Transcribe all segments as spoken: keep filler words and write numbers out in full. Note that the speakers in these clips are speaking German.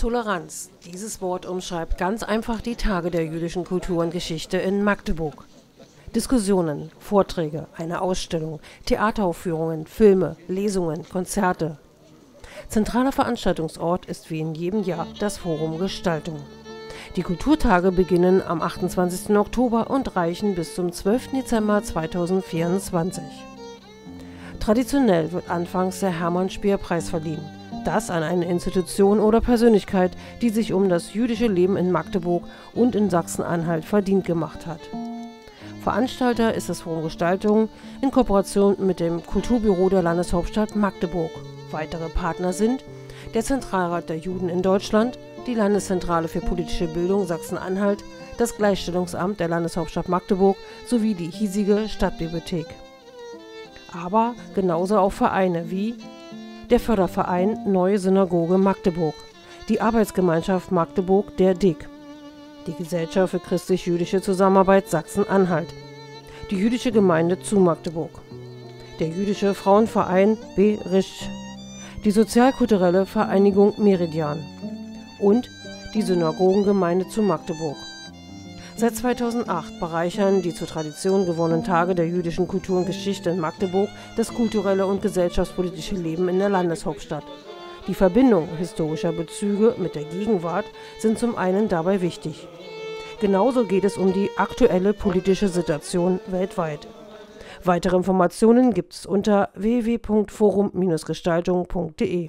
Toleranz. Dieses Wort umschreibt ganz einfach die Tage der jüdischen Kultur und Geschichte in Magdeburg. Diskussionen, Vorträge, eine Ausstellung, Theateraufführungen, Filme, Lesungen, Konzerte. Zentraler Veranstaltungsort ist wie in jedem Jahr das Forum Gestaltung. Die Kulturtage beginnen am achtundzwanzigsten Oktober und reichen bis zum zwölften Dezember zweitausendvierundzwanzig. Traditionell wird anfangs der Hermann-Speer-Preis verliehen. Das an eine Institution oder Persönlichkeit, die sich um das jüdische Leben in Magdeburg und in Sachsen-Anhalt verdient gemacht hat. Veranstalter ist das Forum Gestaltung in Kooperation mit dem Kulturbüro der Landeshauptstadt Magdeburg. Weitere Partner sind der Zentralrat der Juden in Deutschland, die Landeszentrale für politische Bildung Sachsen-Anhalt, das Gleichstellungsamt der Landeshauptstadt Magdeburg sowie die hiesige Stadtbibliothek. Aber genauso auch Vereine wie der Förderverein Neue Synagoge Magdeburg, die Arbeitsgemeinschaft Magdeburg der D I G, die Gesellschaft für christlich-jüdische Zusammenarbeit Sachsen-Anhalt, die Jüdische Gemeinde zu Magdeburg, der Jüdische Frauenverein B. Risch, die Sozialkulturelle Vereinigung Meridian und die Synagogengemeinde zu Magdeburg. Seit zweitausendacht bereichern die zur Tradition gewonnenen Tage der jüdischen Kultur und Geschichte in Magdeburg das kulturelle und gesellschaftspolitische Leben in der Landeshauptstadt. Die Verbindung historischer Bezüge mit der Gegenwart sind zum einen dabei wichtig. Genauso geht es um die aktuelle politische Situation weltweit. Weitere Informationen gibt es unter w w w punkt forum Bindestrich gestaltung punkt de.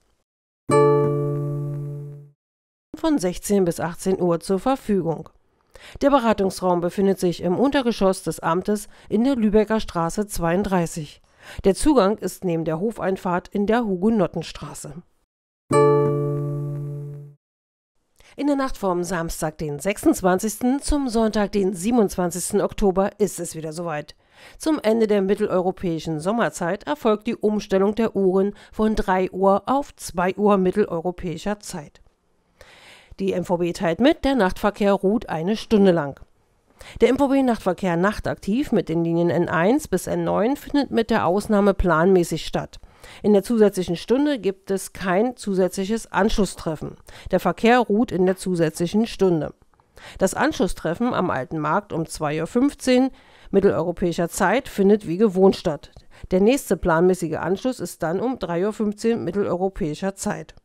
Von sechzehn bis achtzehn Uhr zur Verfügung. Der Beratungsraum befindet sich im Untergeschoss des Amtes in der Lübecker Straße zweiunddreißig. Der Zugang ist neben der Hofeinfahrt in der Hugenottenstraße. In der Nacht vom Samstag, den sechsundzwanzigsten zum Sonntag, den siebenundzwanzigsten Oktober ist es wieder soweit. Zum Ende der mitteleuropäischen Sommerzeit erfolgt die Umstellung der Uhren von drei Uhr auf zwei Uhr mitteleuropäischer Zeit. Die M V B teilt mit, der Nachtverkehr ruht eine Stunde lang. Der M V B-Nachtverkehr nachtaktiv mit den Linien N eins bis N neun findet mit der Ausnahme planmäßig statt. In der zusätzlichen Stunde gibt es kein zusätzliches Anschlusstreffen. Der Verkehr ruht in der zusätzlichen Stunde. Das Anschlusstreffen am Alten Markt um zwei Uhr fünfzehn mitteleuropäischer Zeit findet wie gewohnt statt. Der nächste planmäßige Anschluss ist dann um drei Uhr fünfzehn mitteleuropäischer Zeit.